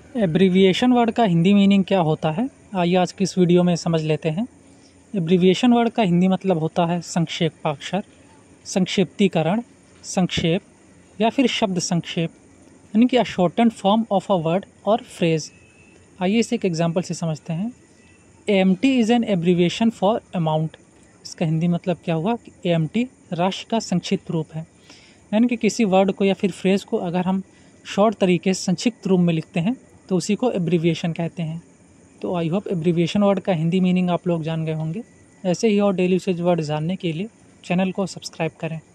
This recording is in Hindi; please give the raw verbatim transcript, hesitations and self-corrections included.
एब्रीविएशन वर्ड का हिंदी मीनिंग क्या होता है, आइए आज की इस वीडियो में समझ लेते हैं। एब्रीविएशन वर्ड का हिंदी मतलब होता है संक्षेपाक्षर, संक्षिप्तीकरण, संक्षेप या फिर शब्द संक्षेप, यानी कि a shortened form of a word और फ्रेज। आइए इसे एक एग्जांपल से समझते हैं। A M T is an abbreviation for amount. इसका हिंदी मतलब क्या हुआ कि ए एम टी राशि का संक्षिप्त रूप है, यानी कि किसी वर्ड को या फिर फ्रेज़ को अगर हम शॉर्ट तरीके से संक्षिप्त रूप में लिखते हैं तो उसी को एब्रीविएशन कहते हैं। तो आई होप एब्रीविएशन वर्ड का हिंदी मीनिंग आप लोग जान गए होंगे। ऐसे ही और डेली यूसेज वर्ड जानने के लिए चैनल को सब्सक्राइब करें।